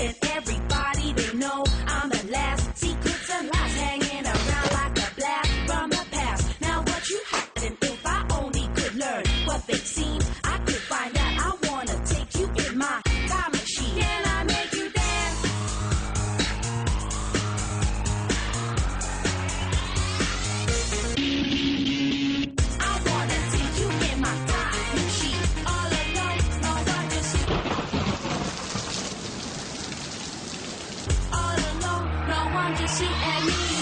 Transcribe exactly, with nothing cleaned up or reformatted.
and everybody they know I'm the last. Secrets and lies hanging around like a blast from the past. Now what you hiding? If I only could learn what they've seen, I could find out. I wanna take you in my time machine. Can I make you dance? I wanna take you in my time machine. All alone, no one to see. All alone, no one to see and me.